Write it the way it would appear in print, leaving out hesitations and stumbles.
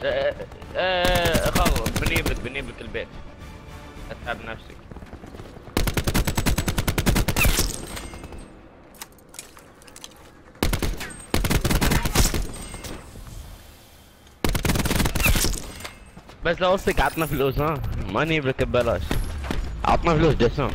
خلاص بنيبك البيت. اتعب نفسك. بس لو وصلك عطنا فلوس، ها ما نجيب لك ببلاش. عطنا فلوس جسام.